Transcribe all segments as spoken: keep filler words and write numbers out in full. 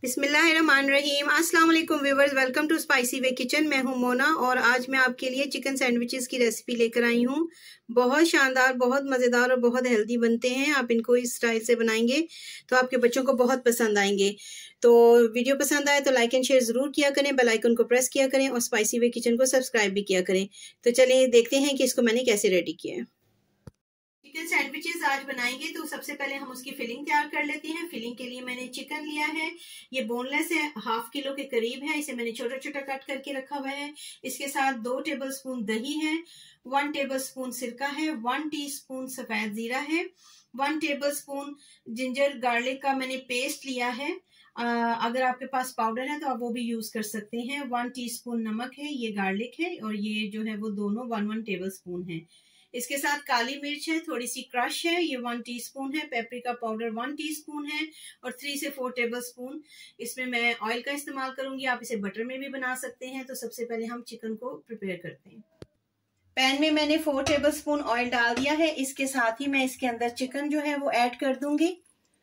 बिस्मिल्लाहिर्रहमानिर्रहीम। अस्सलाम वालेकुम viewers, welcome to spicy way kitchen. मैं हूं मोना और आज मैं आपके लिए चिकन सैंडविचेस की रेसिपी लेकर आई हूं। बहुत शानदार, बहुत मज़ेदार और बहुत हेल्दी बनते हैं। आप इनको इस स्टाइल से बनाएंगे तो आपके बच्चों को बहुत पसंद आएंगे। तो वीडियो पसंद आए तो लाइक एंड शेयर ज़रूर किया करें, बेल आइकन को प्रेस किया करें और स्पाइसी वे किचन को सब्सक्राइब भी किया करें। तो चलिए देखते हैं कि इसको मैंने कैसे रेडी किया है। चिकन सैंडविचेस आज बनाएंगे तो सबसे पहले हम उसकी फिलिंग तैयार कर लेते हैं। फिलिंग के लिए मैंने चिकन लिया है, ये बोनलेस है, हाफ किलो के करीब है। इसे मैंने छोटा छोटा कट करके रखा हुआ है। इसके साथ दो टेबलस्पून दही है, वन टेबलस्पून सिरका है, वन टीस्पून सफेद जीरा है, वन टेबलस्पून जिंजर गार्लिक का मैंने पेस्ट लिया है। आ, अगर आपके पास पाउडर है तो आप वो भी यूज कर सकते हैं। वन टीस्पून नमक है, ये गार्लिक है और ये जो है वो दोनों वन वन टेबलस्पून है। इसके साथ काली मिर्च है, थोड़ी सी क्रश है, ये वन टीस्पून है। पेपरिका पाउडर वन टीस्पून है और थ्री से फोर टेबलस्पून इसमें मैं ऑयल का इस्तेमाल करूंगी। आप इसे बटर में भी बना सकते हैं। तो सबसे पहले हम चिकन को प्रिपेयर करते हैं। पैन में मैंने फोर टेबलस्पून ऑयल डाल दिया है। इसके साथ ही मैं इसके अंदर चिकन जो है वो ऐड कर दूंगी।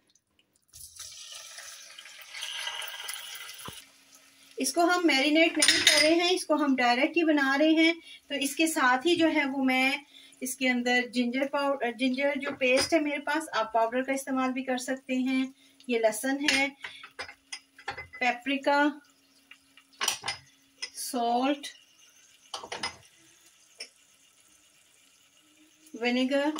इसको हम मैरिनेट नहीं कर रहे हैं, इसको हम डायरेक्ट ही बना रहे हैं। तो इसके साथ ही जो है वो मैं इसके अंदर जिंजर पाउडर, जिंजर जो पेस्ट है मेरे पास, आप पाउडर का इस्तेमाल भी कर सकते हैं। ये लहसुन है, पेपरिका, सॉल्ट, विनेगर,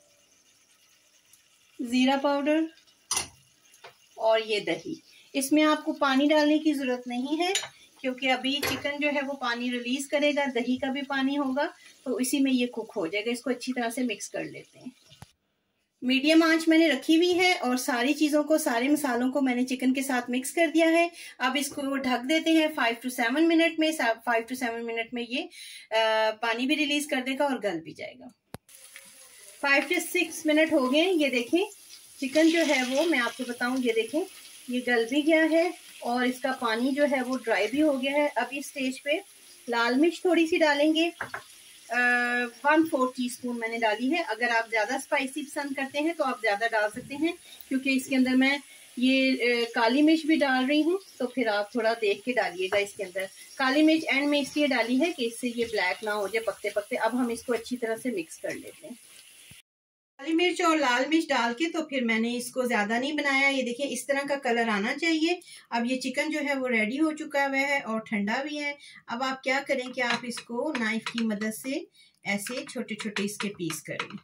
जीरा पाउडर और ये दही। इसमें आपको पानी डालने की जरूरत नहीं है क्योंकि अभी चिकन जो है वो पानी रिलीज करेगा, दही का भी पानी होगा तो इसी में ये कुक हो जाएगा। इसको अच्छी तरह से मिक्स कर लेते हैं। मीडियम आंच मैंने रखी हुई है और सारी चीजों को, सारे मसालों को मैंने चिकन के साथ मिक्स कर दिया है। अब इसको ढक देते हैं फाइव टू सेवन मिनट में। फाइव टू सेवन मिनट में ये आ, पानी भी रिलीज कर देगा और गल भी जाएगा। फाइव टू सिक्स मिनट हो गए। ये देखें चिकन जो है वो, मैं आपको बताऊं, ये देखें ये गल भी गया है और इसका पानी जो है वो ड्राई भी हो गया है। अब इस स्टेज पे लाल मिर्च थोड़ी सी डालेंगे, वन फोर टी स्पून मैंने डाली है। अगर आप ज्यादा स्पाइसी पसंद करते हैं तो आप ज्यादा डाल सकते हैं क्योंकि इसके अंदर मैं ये आ, काली मिर्च भी डाल रही हूँ। तो फिर आप थोड़ा देख के डालिएगा। इसके अंदर काली मिर्च एंड में इसलिए डाली है कि इससे ये ब्लैक ना हो जाए पकते पकते। अब हम इसको अच्छी तरह से मिक्स कर लेते हैं। काली मिर्च और लाल मिर्च डाल के तो फिर मैंने इसको ज्यादा नहीं बनाया। ये देखिए इस तरह का कलर आना चाहिए। अब ये चिकन जो है वो रेडी हो चुका हुआ है और ठंडा भी है। अब आप क्या करें कि आप इसको नाइफ की मदद से ऐसे छोटे छोटे इसके पीस करें।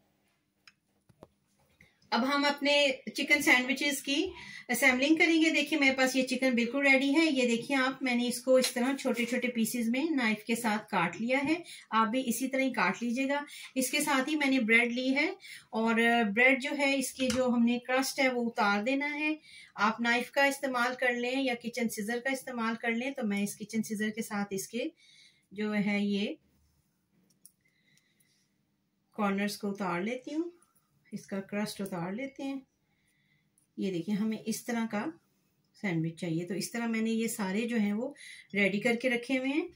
अब हम अपने चिकन सैंडविचेस की असेंबलिंग करेंगे। देखिए मेरे पास ये चिकन बिल्कुल रेडी है। ये देखिए आप, मैंने इसको इस तरह छोटे छोटे पीसेस में नाइफ के साथ काट लिया है। आप भी इसी तरह ही काट लीजिएगा। इसके साथ ही मैंने ब्रेड ली है और ब्रेड जो है इसके जो हमने क्रस्ट है वो उतार देना है। आप नाइफ का इस्तेमाल कर लें या किचन सीजर का इस्तेमाल कर लें। तो मैं इस किचन सीजर के साथ इसके जो है ये कॉर्नर्स को उतार लेती हूँ, इसका क्रस्ट उतार लेते हैं। ये देखिए हमें इस तरह का सैंडविच चाहिए। तो इस तरह मैंने ये सारे जो हैं वो रेडी करके रखे हुए हैं।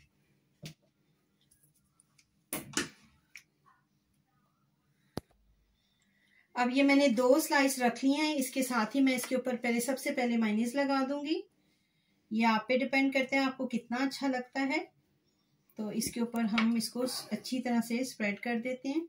अब ये मैंने दो स्लाइस रख ली हैं। इसके साथ ही मैं इसके ऊपर पहले सबसे पहले मायोनीज लगा दूंगी। ये आप पे डिपेंड करते हैं आपको कितना अच्छा लगता है। तो इसके ऊपर हम इसको अच्छी तरह से स्प्रेड कर देते हैं।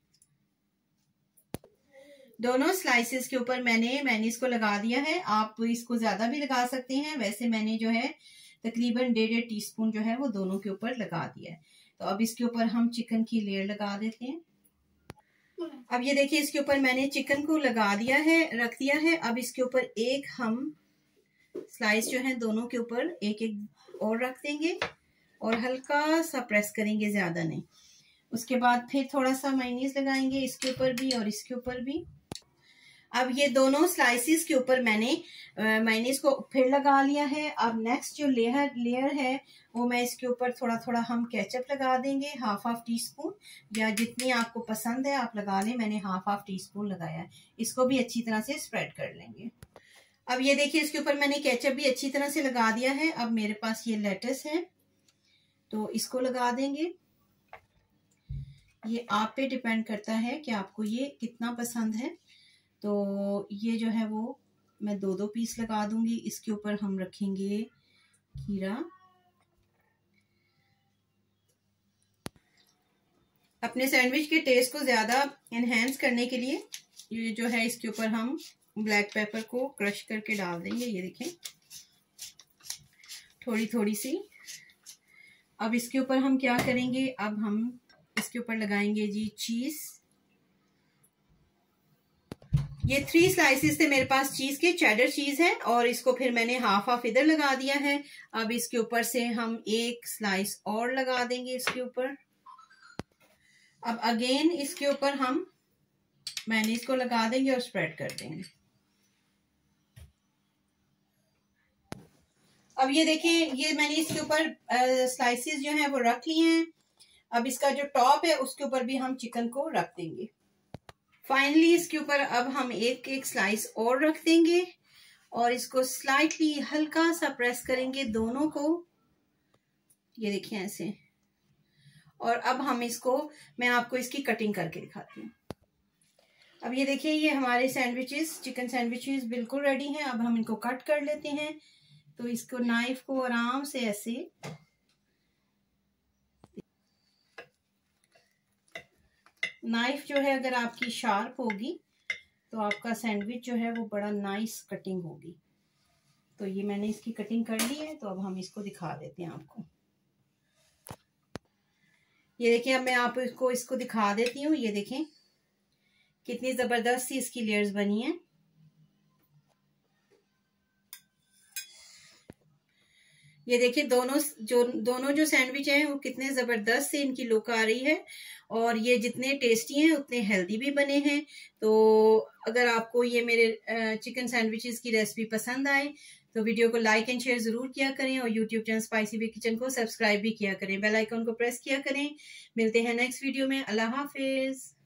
दोनों स्लाइसेस के ऊपर मैंने मेयोनीज को लगा दिया है। आप इसको ज्यादा भी लगा सकते हैं। वैसे मैंने जो है तकरीबन डेढ़ डेढ़ टी स्पून जो है वो दोनों के ऊपर लगा दिया है। तो अब इसके ऊपर हम चिकन की लेयर लगा देते हैं। अब ये देखिए इसके ऊपर मैंने चिकन को लगा दिया है, रख दिया है। अब इसके ऊपर एक हम स्लाइस जो है दोनों के ऊपर एक एक और रख देंगे और हल्का सा प्रेस करेंगे, ज्यादा नहीं। उसके बाद फिर थोड़ा सा मेयोनीज लगाएंगे इसके ऊपर भी और इसके ऊपर भी। अब ये दोनों स्लाइसिस के ऊपर मैंने मेयोनीज को फिर लगा लिया है। अब नेक्स्ट जो लेयर लेयर है वो मैं इसके ऊपर थोड़ा थोड़ा हम केचप लगा देंगे, हाफ हाफ टी स्पून या जितनी आपको पसंद है आप लगा लें। मैंने हाफ हाफ टी स्पून लगाया है। इसको भी अच्छी तरह से स्प्रेड कर लेंगे। अब ये देखिए इसके ऊपर मैंने केचप भी अच्छी तरह से लगा दिया है। अब मेरे पास ये लेटस है तो इसको लगा देंगे। ये आप पे डिपेंड करता है कि आपको ये कितना पसंद है। तो ये जो है वो मैं दो दो पीस लगा दूंगी। इसके ऊपर हम रखेंगे खीरा। अपने सैंडविच के टेस्ट को ज्यादा एनहेंस करने के लिए ये जो है इसके ऊपर हम ब्लैक पेपर को क्रश करके डाल देंगे। ये देखें, थोड़ी थोड़ी सी। अब इसके ऊपर हम क्या करेंगे, अब हम इसके ऊपर लगाएंगे जी चीज। ये थ्री स्लाइसिस थे मेरे पास चीज के, चेडर चीज है, और इसको फिर मैंने हाफ हाफ इधर लगा दिया है। अब इसके ऊपर से हम एक स्लाइस और लगा देंगे इसके ऊपर। अब अगेन इसके ऊपर हम मेयोनीज को लगा देंगे और स्प्रेड कर देंगे। अब ये देखें, ये मैंने इसके ऊपर स्लाइसेस जो हैं वो रख लिए हैं। अब इसका जो टॉप है उसके ऊपर भी हम चिकन को रख देंगे। फाइनली इसके ऊपर अब हम एक एक स्लाइस और रख देंगे और इसको स्लाइटली हल्का सा प्रेस करेंगे दोनों को। ये देखिए ऐसे। और अब हम इसको, मैं आपको इसकी कटिंग करके दिखाती हूँ। अब ये देखिए, ये हमारे सैंडविचेस, चिकन सैंडविचेस बिल्कुल रेडी हैं। अब हम इनको कट कर लेते हैं। तो इसको नाइफ को आराम से ऐसे, नाइफ जो है अगर आपकी शार्प होगी तो आपका सैंडविच जो है वो बड़ा नाइस कटिंग होगी। तो ये मैंने इसकी कटिंग कर ली है। तो अब हम इसको दिखा देते हैं आपको। ये देखिए, अब मैं आपको इसको दिखा देती हूँ। ये देखें कितनी जबरदस्त सी इसकी लेयर्स बनी है। ये देखिए दोनों जो दोनों जो सैंडविच हैं वो कितने जबरदस्त से इनकी लुक आ रही है, और ये जितने टेस्टी हैं उतने हेल्दी भी बने हैं। तो अगर आपको ये मेरे चिकन सैंडविचेस की रेसिपी पसंद आए तो वीडियो को लाइक एंड शेयर जरूर किया करें, और YouTube channel spicy way kitchen को सब्सक्राइब भी किया करें। बेल आइकन को प्रेस किया करें। मिलते हैं नेक्स्ट वीडियो में। अल्लाह हाफिज।